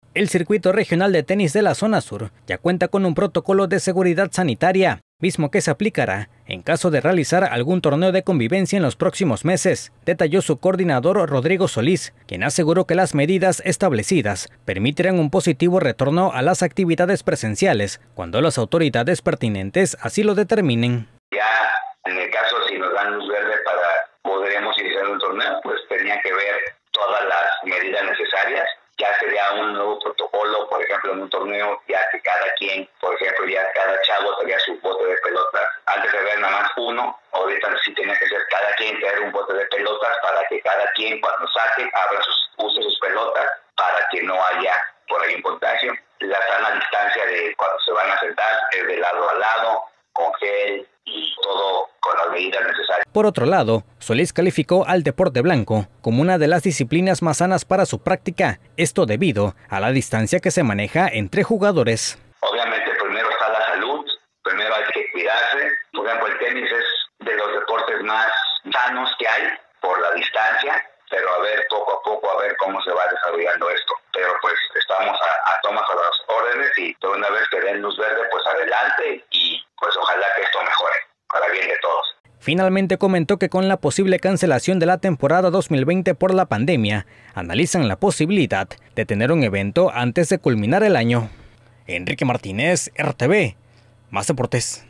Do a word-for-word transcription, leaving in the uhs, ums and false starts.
El circuito regional de tenis de la zona sur ya cuenta con un protocolo de seguridad sanitaria, mismo que se aplicará en caso de realizar algún torneo de convivencia en los próximos meses, detalló su coordinador Rodrigo Solís, quien aseguró que las medidas establecidas permitirán un positivo retorno a las actividades presenciales cuando las autoridades pertinentes así lo determinen. Ya en el caso si nos dan luz verde para podremos iniciar un torneo, pues tenía que ver todas las medidas necesarias. Ya sería un nuevo protocolo, por ejemplo, en un torneo, ya que cada quien, por ejemplo, ya cada chavo tenía su bote de pelotas. Antes de ver nada más uno, ahorita sí tenía que ser cada quien tener un bote de pelotas para que cada quien cuando saque, abra sus, use sus pelotas para que no haya por ahí un contagio. La sana distancia de cuando se van a sentar es de lado a lado, con gel y todo con las medidas necesarias. Por otro lado, Solís calificó al deporte blanco como una de las disciplinas más sanas para su práctica, esto debido a la distancia que se maneja entre jugadores. Obviamente primero está la salud, primero hay que cuidarse. Por ejemplo, el tenis es de los deportes más sanos que hay por la distancia, pero a ver poco a poco a ver cómo se va desarrollando esto. Pero pues estamos a, a tomas a las órdenes y de una vez que den luz verde, pues adelante y pues ojalá que esto mejore para bien de todos. Finalmente comentó que con la posible cancelación de la temporada dos mil veinte por la pandemia, analizan la posibilidad de tener un evento antes de culminar el año. Enrique Martínez, R T V, Más Deportes.